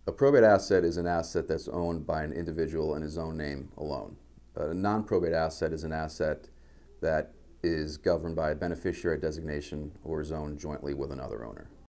A probate asset is an asset that's owned by an individual in his own name alone. A non-probate asset is an asset that is governed by a beneficiary designation or is owned jointly with another owner.